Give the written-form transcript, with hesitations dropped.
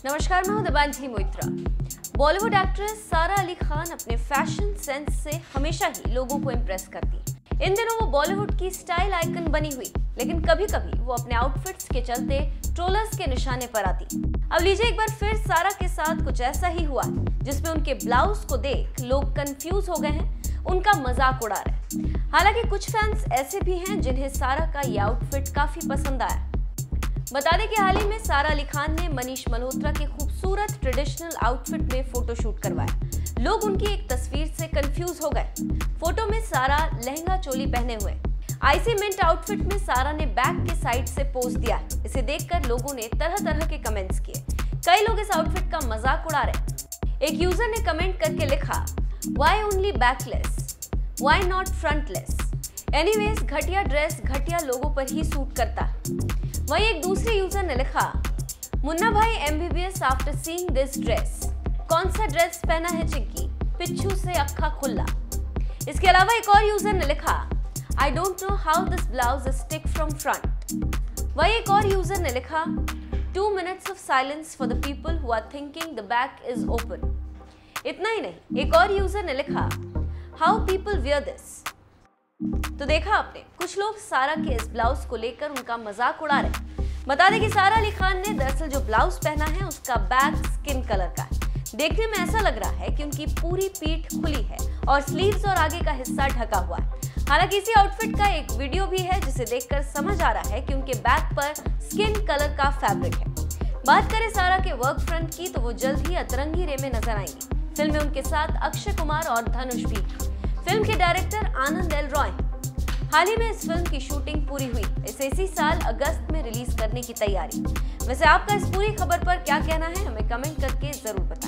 नमस्कार, मैं हूं दिबांजलि मोइत्रा। बॉलीवुड एक्ट्रेस सारा अली खान अपने फैशन सेंस से हमेशा ही लोगों को इम्प्रेस करती है। इन दिनों वो बॉलीवुड की स्टाइल आइकन बनी हुई, लेकिन कभी-कभी वो अपने आउटफिट्स के चलते ट्रोलर्स के निशाने पर आती। अब लीजिए एक बार फिर सारा के साथ कुछ ऐसा ही हुआ, जिसमें उनके ब्लाउज को देख लोग कंफ्यूज हो गए हैं, उनका मजाक उड़ा रहे हैं। हालांकि कुछ फैंस ऐसे भी हैं जिन्हें सारा का ये आउटफिट काफी पसंद आया। बता दें कि हाल ही में सारा अली खान ने मनीष मल्होत्रा के खूबसूरत ट्रेडिशनल आउटफिट में फोटोशूट करवाया। लोग उनकी एक तस्वीर से कंफ्यूज हो गए। फोटो में सारा लहंगा चोली पहने हुए आइसी मिंट आउटफिट में सारा ने बैक के साइड से पोज दिया। इसे देखकर लोगों ने तरह तरह के कमेंट्स किए। कई लोग इस आउटफिट का मजाक उड़ा रहे। एक यूजर ने कमेंट करके लिखा, "Why only backless? Why not frontless? Anyways, घटिया ड्रेस घटिया लोगों पर ही सूट करता है।" वहीं एक दूसरे यूजर ने लिखा, "Munna Bhai MBBS after seeing this dress. कौन सा ड्रेस पहना है चिक्की, पिच्छू से अक्खा खुल्ला।" इसके अलावा एक और यूजर ने लिखा, "I don't know how this blouse is stick from front." वहीं एक और यूजर ने लिखा, "2 minutes of silence for the people who are thinking the back is open." इतना ही नहीं, एक और यूजर ने लिखा, "How people wear this." तो देखा आपने, कुछ लोग सारा के इस ब्लाउज को लेकर उनका मजाक उड़ा रहे। बता दें कि सारा अली खान ने दरअसल जो ब्लाउज पहना है उसका बैक स्किन कलर का है। देखने में ऐसा लग रहा है कि उनकी पूरी पीठ खुली है और स्लीव्स और आगे का हिस्सा ढका हुआ है। हालांकि इसी आउटफिट का एक वीडियो भी है, जिसे देखकर समझ आ रहा है कि उनके बैक पर स्किन कलर का फैब्रिक है। बात करें सारा के वर्क फ्रंट की, तो वो जल्द ही अतरंगी रे में नजर आएंगी। फिल्म में उनके साथ अक्षय कुमार और धनुष भी। फिल्म के डायरेक्टर आनंद एल रॉय। हाल ही में इस फिल्म की शूटिंग पूरी हुई। इसे इसी साल अगस्त में रिलीज करने की तैयारी। वैसे आपका इस पूरी खबर पर क्या कहना है, हमें कमेंट करके जरूर बताएं।